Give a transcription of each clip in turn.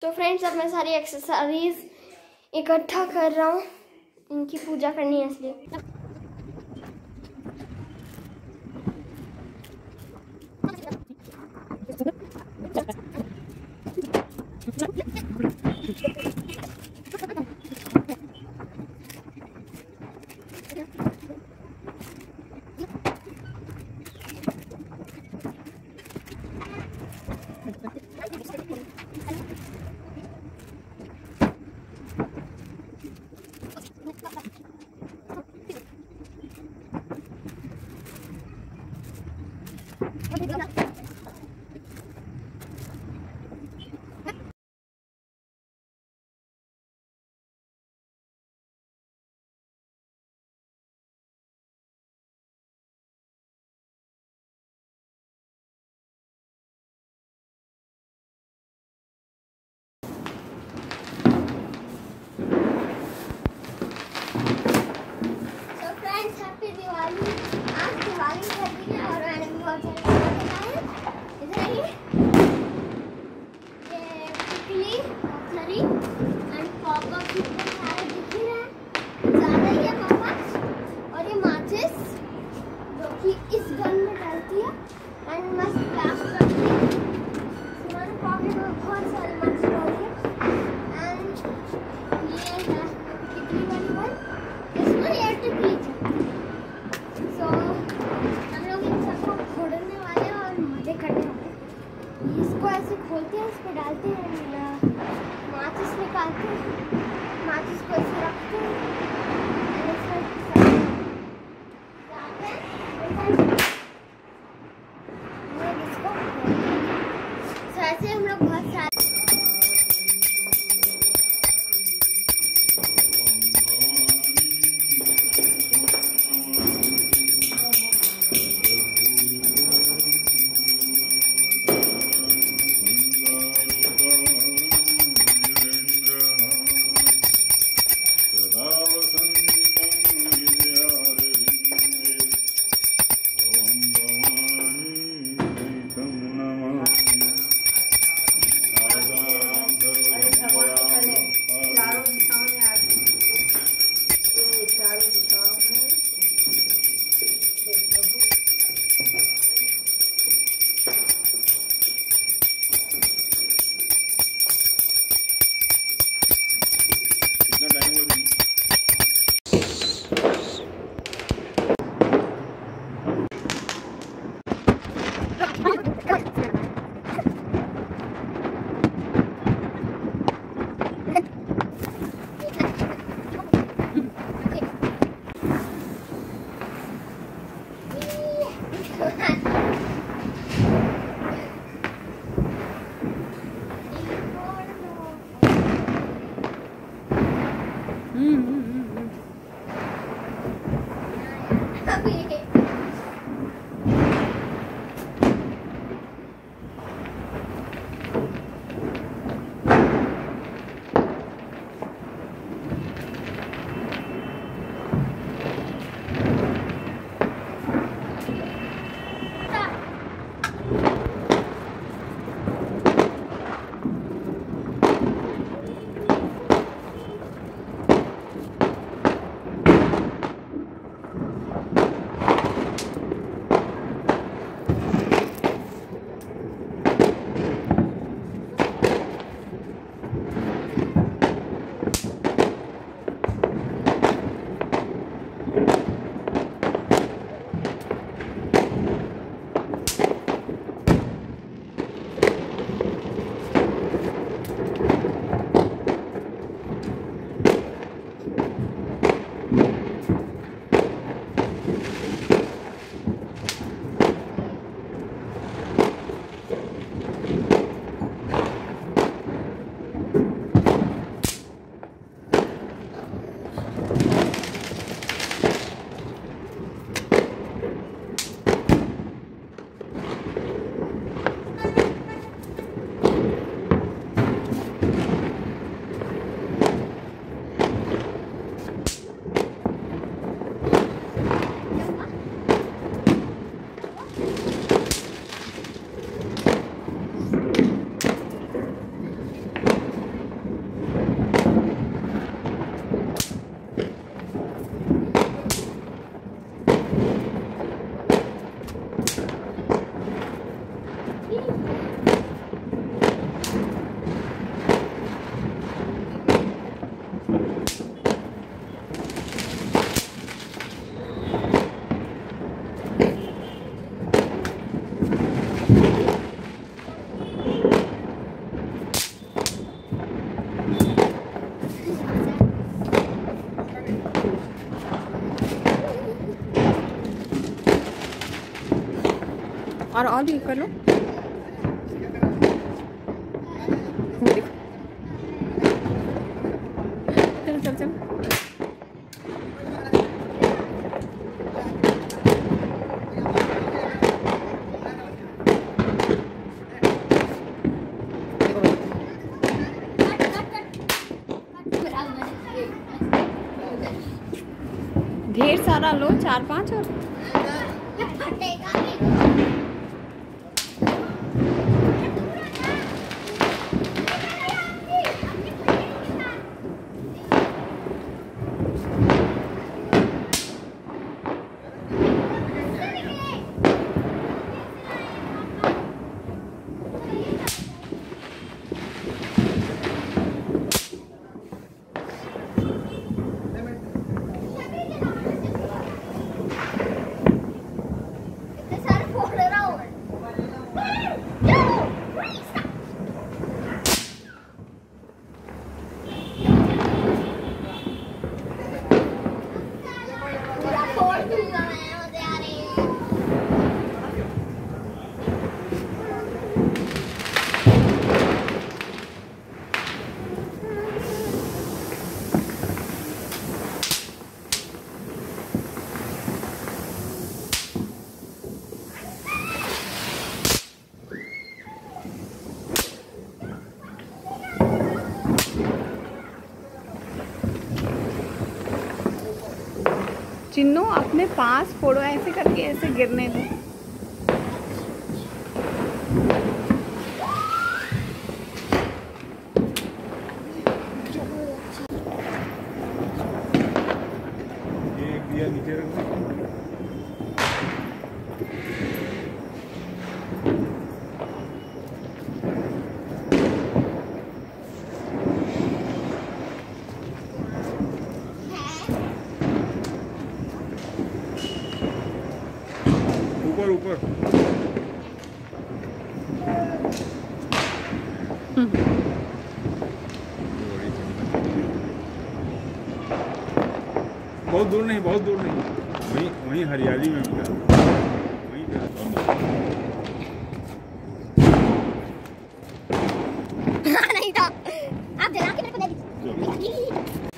तो फ्रेंड्स अब मैं सारी एक्सेसरीज इकट्ठा कर रहा हूँ, इनकी पूजा करनी है इसलिए। हैप्पी दिवाली। आज दिवाली है और मैंने बहुत सारे इधर ये टिकली पत्थरी एंड पापा की सारे दिख ही रहे हैं, ज़्यादा ही है पापा। और ये माचिस जो कि इस गन में डालती है एंड मस्त ब्लास्ट करती है। हमारे पॉकेट में बहुत सारी माचिस डाली है एंड ये है टिकली वाली वन, इसमें ये टिकली हम लोग इन सबको फोड़ने वाले हैं और मजे करने वाले हैं। इसको ऐसे खोलते हैं, इसको डालते हैं, माचिस निकालते हैं, माचिस को ऐसे रखते हैं, ऐसे हम लोग बहुत सारे और भी कर लो। चल चल चल। ढेर सारा लो, 4-5 और चिन्नू अपने पास फोड़ो, ऐसे करके ऐसे गिरने दो। ये दिया नीचे रख दो। ऊपर ऊपर बहुत दूर नहीं, बहुत दूर नहीं, वहीं वहीं हरियाली में मिला, वहीं नहीं था, आप जला के मेरे को दे दीजिए।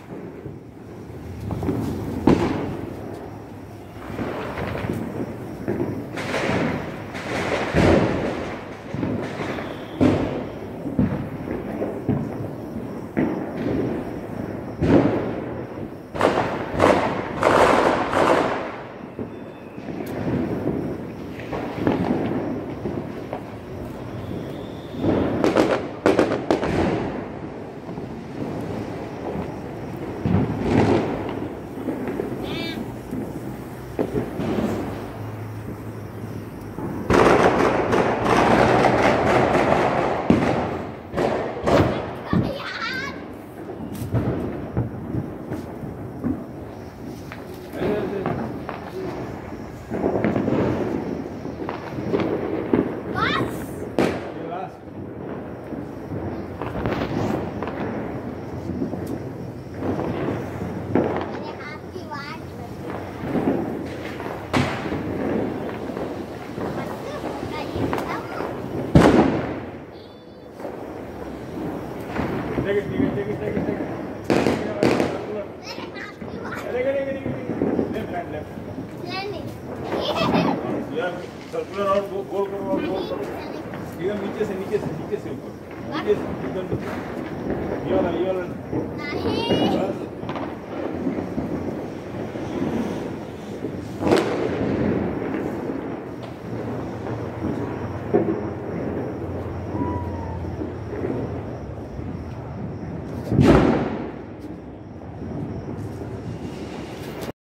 सर्कुलर और गोल करो और गोल करो, एकदम नीचे से ऊपर, नीचे से एकदम ये वाला नहीं